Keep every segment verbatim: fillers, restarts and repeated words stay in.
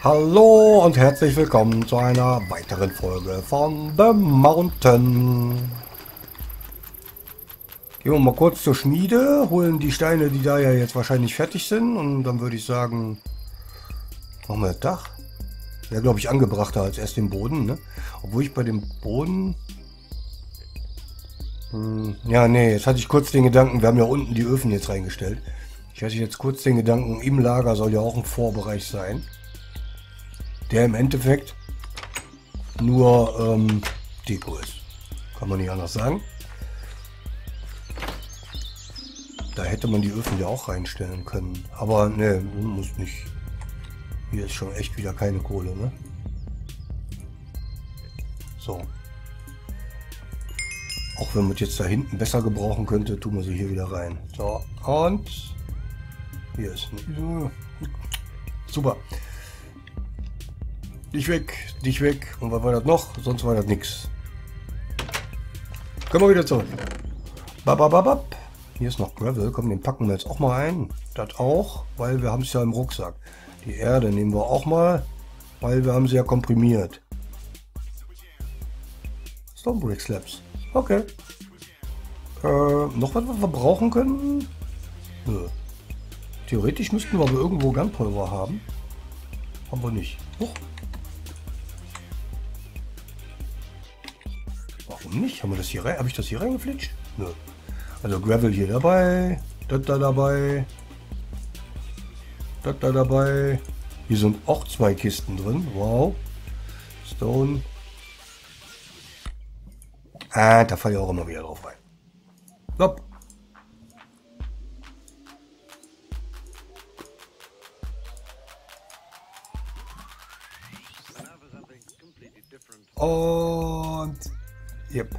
Hallo und herzlich willkommen zu einer weiteren Folge von The Mountain. Gehen wir mal kurz zur Schmiede, holen die Steine, die da ja jetzt wahrscheinlich fertig sind, und dann würde ich sagen, machen wir das Dach. Wäre, glaube ich, angebrachter als erst den Boden, ne? Obwohl ich bei dem Boden... Hm, ja, nee, jetzt hatte ich kurz den Gedanken, wir haben ja unten die Öfen jetzt reingestellt. Ich hatte jetzt kurz den Gedanken, im Lager soll ja auch ein Vorbereich sein. Der im Endeffekt nur ähm, Deko ist. Kann man nicht anders sagen. Da hätte man die Öfen ja auch reinstellen können. Aber ne, muss nicht. Hier ist schon echt wieder keine Kohle, ne? So. Auch wenn man es jetzt da hinten besser gebrauchen könnte, tun wir sie hier wieder rein. So, und hier ist ein... Super. Dich weg, dich weg. Und was war das noch? Sonst war das nichts. Können wir wieder zurück. Babababab. Hier ist noch Gravel. Komm, den packen wir jetzt auch mal ein. Das auch, weil wir haben es ja im Rucksack. Die Erde nehmen wir auch mal, weil wir haben sie ja komprimiert. Stone Brick Slabs. Okay. Äh, noch was, was wir brauchen können? Nö. Theoretisch müssten wir aber irgendwo Gunpulver haben. Haben wir nicht. Huch. Warum nicht? Haben wir das hier rein? Habe ich das hier reingeflitscht? Nö. Also Gravel hier dabei. Das da dabei. Das da dabei. Hier sind auch zwei Kisten drin. Wow. Stone. Ah, da falle ich auch immer wieder drauf rein. Hopp. Und... Yep.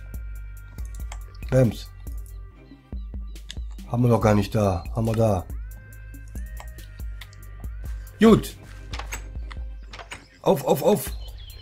Bams. Haben wir noch gar nicht da. Haben wir da. Gut. Auf, auf, auf.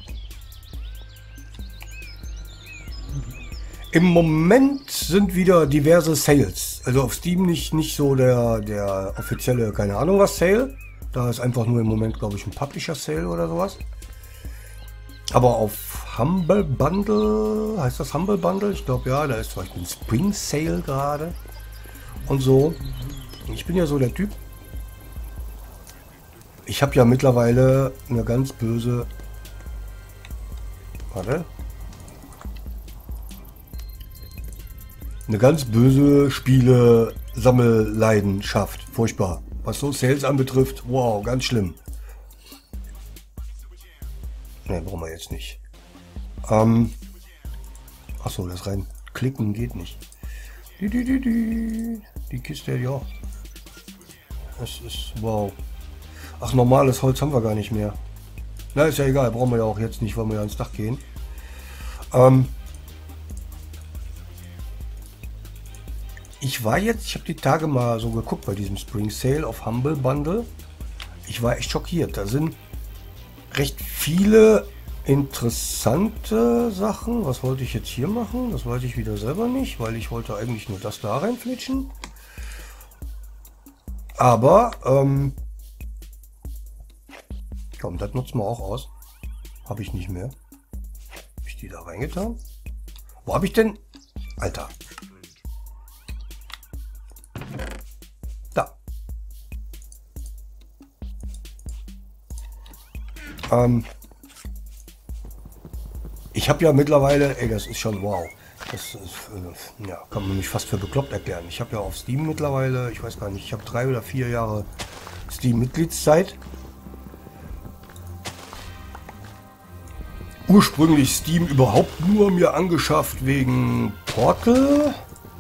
Im Moment sind wieder diverse Sales. Also auf Steam nicht, nicht so der, der offizielle, keine Ahnung was, Sale. Da ist einfach nur im Moment, glaube ich, ein Publisher Sale oder sowas. Aber auf Humble Bundle, heißt das Humble Bundle? Ich glaube ja, da ist zum Beispiel ein Spring Sale gerade. Und so. Ich bin ja so der Typ. Ich habe ja mittlerweile eine ganz böse... Warte. Eine ganz böse Spiele-Sammelleidenschaft. Furchtbar. Was so Sales anbetrifft, wow, ganz schlimm. Ne, brauchen wir jetzt nicht. Ähm, Achso, das rein klicken geht nicht. Die, die, die, die. die Kiste, ja. Das ist, wow. Ach, normales Holz haben wir gar nicht mehr. Na, ist ja egal, brauchen wir ja auch jetzt nicht, weil wir ja ans Dach gehen. Ähm, ich war jetzt, ich habe die Tage mal so geguckt bei diesem Spring Sale auf Humble Bundle. Ich war echt schockiert. Da sind recht viele interessante Sachen. Was wollte ich jetzt hier machen? Das weiß ich wieder selber nicht, weil ich wollte eigentlich nur das da reinflitschen. Aber, ähm, komm, das nutzen wir auch aus. Habe ich nicht mehr. Habe ich die da reingetan? Wo habe ich denn? Alter. Da. Ähm, ich habe ja mittlerweile, ey, das ist schon wow. Das ist, äh, ja, kann man mich fast für bekloppt erklären. Ich habe ja auf Steam mittlerweile, ich weiß gar nicht, ich habe drei oder vier Jahre Steam-Mitgliedszeit. Ursprünglich Steam überhaupt nur mir angeschafft wegen Portal.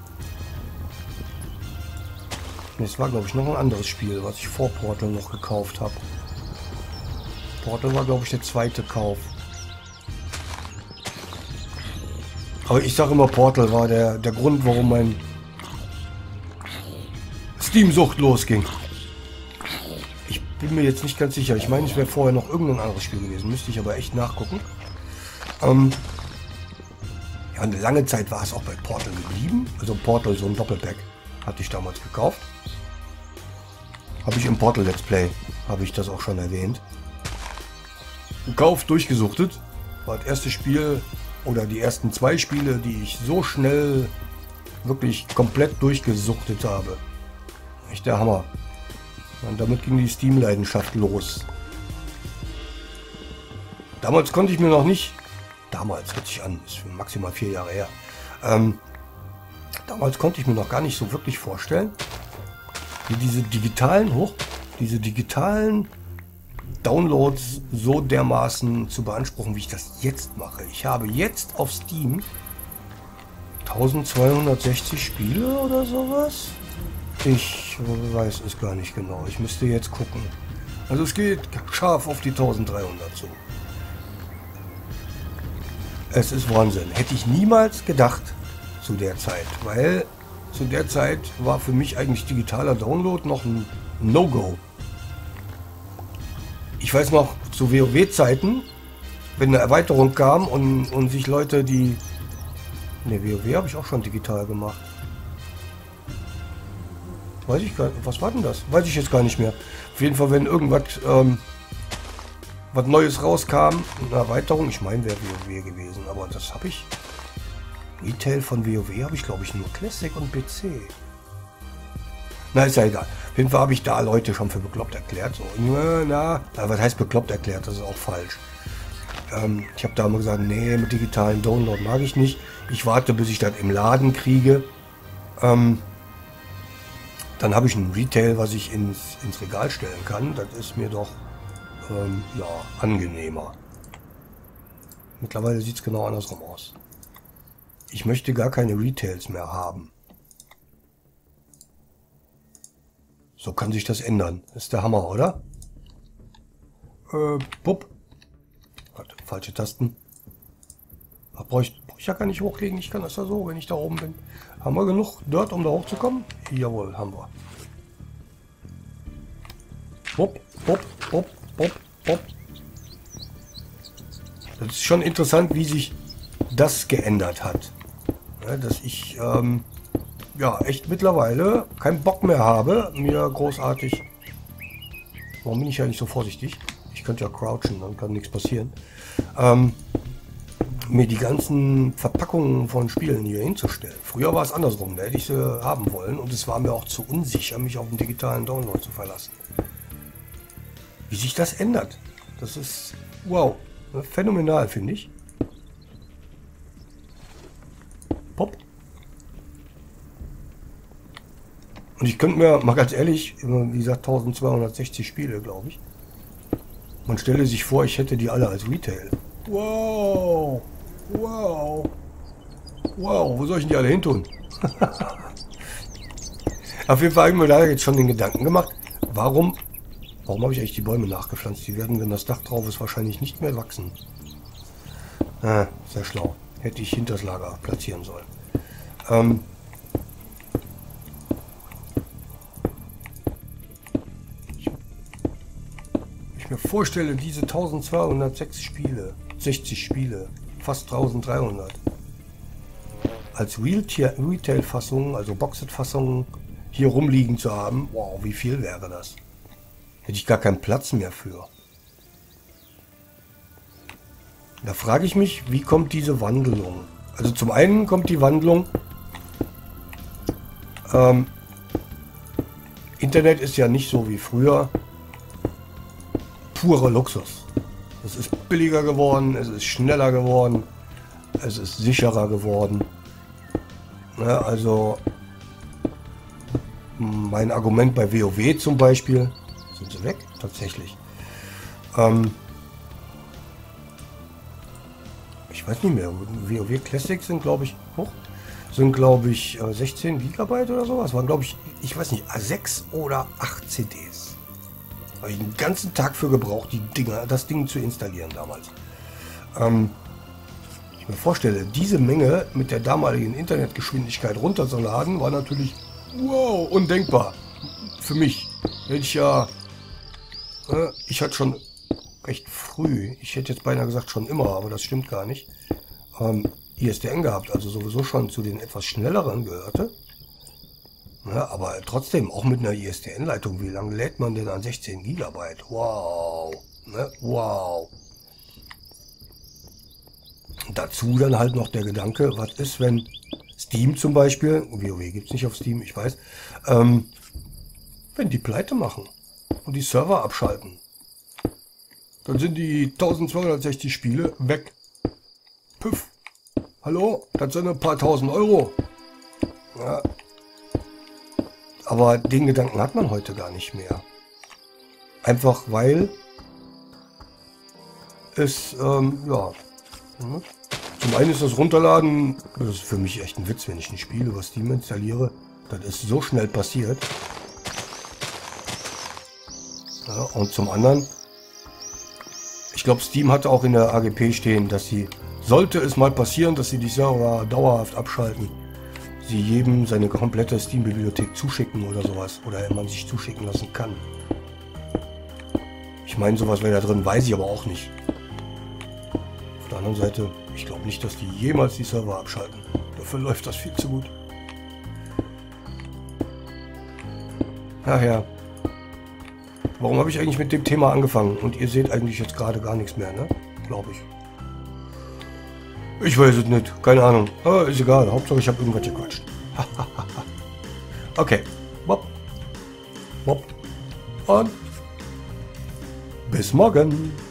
Es war, glaube ich, noch ein anderes Spiel, was ich vor Portal noch gekauft habe. Portal war, glaube ich, der zweite Kauf. Aber ich sage immer, Portal war der, der Grund, warum mein Steam-Sucht losging. Ich bin mir jetzt nicht ganz sicher. Ich meine, es wäre vorher noch irgendein anderes Spiel gewesen. Müsste ich aber echt nachgucken. Ähm ja, eine lange Zeit war es auch bei Portal geblieben. Also Portal, so ein Doppelpack, hatte ich damals gekauft. Habe ich im Portal Let's Play, habe ich das auch schon erwähnt. gekauft, durchgesuchtet. War das erste Spiel oder die ersten zwei Spiele, die ich so schnell wirklich komplett durchgesuchtet habe. Echt der Hammer. Und damit ging die Steam-Leidenschaft los. Damals konnte ich mir noch nicht, damals hört sich an, ist maximal vier Jahre her, ähm, damals konnte ich mir noch gar nicht so wirklich vorstellen, wie diese digitalen, hoch, diese digitalen Downloads so dermaßen zu beanspruchen, wie ich das jetzt mache. Ich habe jetzt auf Steam zwölfhundertsechzig Spiele oder sowas. Ich weiß es gar nicht genau. Ich müsste jetzt gucken. Also es geht scharf auf die dreizehnhundert zu. Es ist Wahnsinn. Hätte ich niemals gedacht zu der Zeit, weil zu der Zeit war für mich eigentlich digitaler Download noch ein No-Go. Ich weiß noch, zu WoW-Zeiten, wenn eine Erweiterung kam und, und sich Leute, die... Ne, WoW habe ich auch schon digital gemacht. Weiß ich gar nicht. Was war denn das? Weiß ich jetzt gar nicht mehr. Auf jeden Fall, wenn irgendwas ähm, was Neues rauskam, eine Erweiterung, ich meine, wäre WoW gewesen, aber das habe ich... Retail von WoW habe ich, glaube ich, nur Classic und P C. Na, ist ja egal. Auf jeden Fall habe ich da Leute schon für bekloppt erklärt. So, na, na, was heißt bekloppt erklärt? Das ist auch falsch. Ähm, ich habe da immer gesagt, nee, mit digitalen Download mag ich nicht. Ich warte, bis ich das im Laden kriege. Ähm, dann habe ich ein Retail, was ich ins, ins Regal stellen kann. Das ist mir doch ähm, ja, angenehmer. Mittlerweile sieht es genau andersrum aus. Ich möchte gar keine Retails mehr haben. So kann sich das ändern. Das ist der Hammer, oder? Äh, pup. Warte, falsche Tasten. Ach, brauche ich, brauch ich ja gar nicht hochlegen. Ich kann das ja so, wenn ich da oben bin. Haben wir genug Dirt, um da hochzukommen? Jawohl, haben wir. Pup, pup, pup, pup, pup. Das ist schon interessant, wie sich das geändert hat. Ja, dass ich... Ähm, ja, echt mittlerweile keinen Bock mehr habe, mir großartig... Warum bin ich ja nicht so vorsichtig? Ich könnte ja crouchen, dann kann nichts passieren. Ähm, mir die ganzen Verpackungen von Spielen hier hinzustellen. Früher war es andersrum, da hätte ich sie haben wollen und es war mir auch zu unsicher, mich auf den digitalen Download zu verlassen. Wie sich das ändert, das ist, wow, phänomenal, finde ich. Pop. Und ich könnte mir, mal ganz ehrlich, wie gesagt, zwölfhundertsechzig Spiele, glaube ich. Man stelle sich vor, ich hätte die alle als Retail. Wow, wow, wow, wo soll ich denn die alle hin tun? Auf jeden Fall habe ich mir da jetzt schon den Gedanken gemacht, warum, warum habe ich eigentlich die Bäume nachgepflanzt? Die werden, wenn das Dach drauf ist, wahrscheinlich nicht mehr wachsen. Ah, sehr schlau. Hätte ich hinter das Lager platzieren sollen. Ähm, mir vorstelle, diese zwölfhundertsechs Spiele, sechzig Spiele, fast dreizehnhundert, als Retail-Fassungen, also Boxed-Fassungen, hier rumliegen zu haben, wow, wie viel wäre das? Hätte ich gar keinen Platz mehr für. Da frage ich mich, wie kommt diese Wandlung? Also zum einen kommt die Wandlung, ähm, Internet ist ja nicht so wie früher, purer Luxus. Es ist billiger geworden, es ist schneller geworden, es ist sicherer geworden. Ja, also mein Argument bei WoW zum Beispiel, sind sie weg, tatsächlich. Ähm, ich weiß nicht mehr, WoW Classics sind glaube ich, hoch, sind glaube ich sechzehn Gigabyte oder sowas, waren glaube ich, ich weiß nicht, sechs oder acht C Ds. Habe ich den ganzen Tag für gebraucht, die Dinger, das Ding zu installieren damals. Ähm, ich mir vorstelle, diese Menge mit der damaligen Internetgeschwindigkeit runterzuladen, war natürlich wow, undenkbar. Für mich. Hätte ich ja, äh, ich hatte schon recht früh, ich hätte jetzt beinahe gesagt schon immer, aber das stimmt gar nicht, ähm, I S D N gehabt, also sowieso schon zu den etwas schnelleren gehörte. Ja, aber trotzdem, auch mit einer I S D N-Leitung, wie lange lädt man denn an sechzehn Gigabyte? Wow, ne? Wow. Dazu dann halt noch der Gedanke, was ist, wenn Steam zum Beispiel, WoW gibt es nicht auf Steam, ich weiß, ähm, wenn die pleite machen und die Server abschalten, dann sind die eintausendzweihundertsechzig Spiele weg. Püff. Hallo, das sind ein paar tausend Euro. Ja. Aber den Gedanken hat man heute gar nicht mehr. Einfach weil es, ähm, ja, zum einen ist das Runterladen, das ist für mich echt ein Witz, wenn ich ein Spiel über Steam installiere. Das ist so schnell passiert. Ja, und zum anderen, ich glaube, Steam hatte auch in der A G P stehen, dass sie, sollte es mal passieren, dass sie die Server dauerhaft abschalten, sie jedem seine komplette Steam-Bibliothek zuschicken oder sowas. Oder man sich zuschicken lassen kann. Ich meine, sowas wäre da drin, weiß ich aber auch nicht. Auf der anderen Seite, ich glaube nicht, dass die jemals die Server abschalten. Dafür läuft das viel zu gut. Ach ja. Warum habe ich eigentlich mit dem Thema angefangen? Und ihr seht eigentlich jetzt gerade gar nichts mehr, ne? Glaube ich. Ich weiß es nicht. Keine Ahnung. Aber ist egal. Hauptsache ich habe irgendwas gequatscht. Okay. Bob. Bob. Und bis morgen.